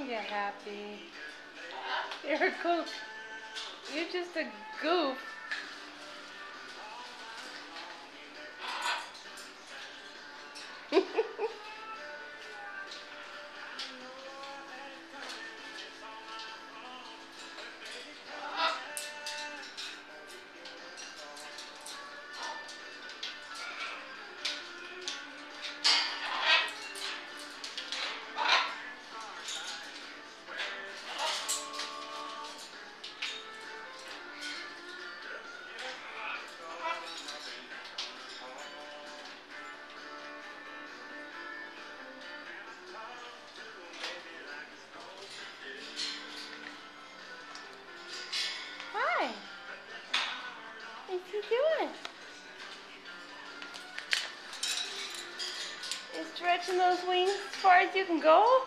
get happy. You're a goof. You're just a goof. Hi. What's he doing? You stretching those wings as far as you can go?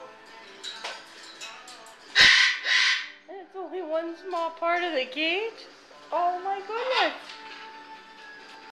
And it's only one small part of the cage? Oh my goodness.